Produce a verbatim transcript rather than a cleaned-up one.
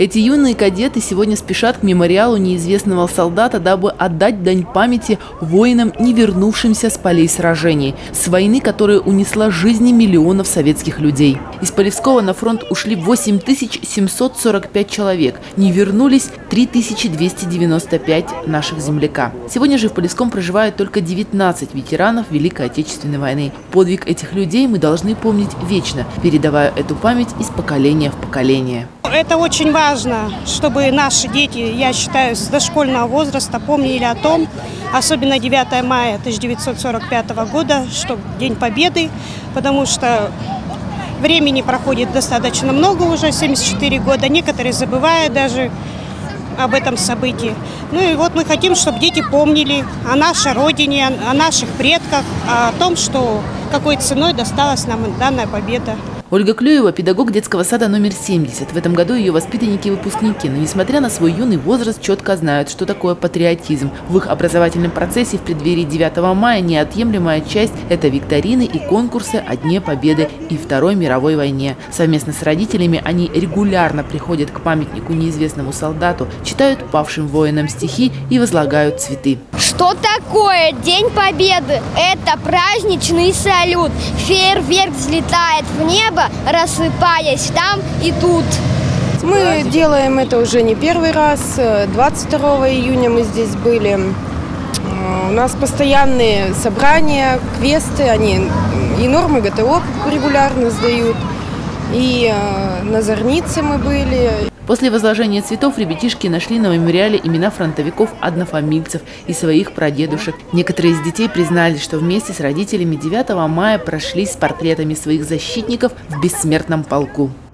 Эти юные кадеты сегодня спешат к мемориалу неизвестного солдата, дабы отдать дань памяти воинам, не вернувшимся с полей сражений, с войны, которая унесла жизни миллионов советских людей. Из Полевского на фронт ушли восемь тысяч семьсот сорок пять человек, не вернулись три тысячи двести девяносто пять наших земляка. Сегодня же в Полевском проживают только девятнадцать ветеранов Великой Отечественной войны. Подвиг этих людей мы должны помнить вечно, передавая эту память из поколения в поколение. Это очень важно, чтобы наши дети, я считаю, с дошкольного возраста помнили о том, особенно девятое мая тысяча девятьсот сорок пятого года, что День Победы, потому что времени проходит достаточно много уже, семьдесят четыре года, некоторые забывают даже об этом событии. Ну и вот мы хотим, чтобы дети помнили о нашей родине, о наших предках, о том, что какой ценой досталась нам данная победа. Ольга Клюева – педагог детского сада номер семьдесят. В этом году ее воспитанники и выпускники, но несмотря на свой юный возраст, четко знают, что такое патриотизм. В их образовательном процессе в преддверии девятого мая неотъемлемая часть – это викторины и конкурсы о Дне Победы и Второй мировой войне. Совместно с родителями они регулярно приходят к памятнику неизвестному солдату, читают павшим воинам стихи и возлагают цветы. Что такое День Победы? Это праздничный салют. Фейерверк взлетает в небо, рассыпаясь там и тут. Мы делаем это уже не первый раз. двадцать второго июня мы здесь были. У нас постоянные собрания, квесты, они и нормы ГТО регулярно сдают, и на Зорнице мы были. После возложения цветов ребятишки нашли на мемориале имена фронтовиков-однофамильцев и своих прадедушек. Некоторые из детей признались, что вместе с родителями девятого мая прошлись с портретами своих защитников в бессмертном полку.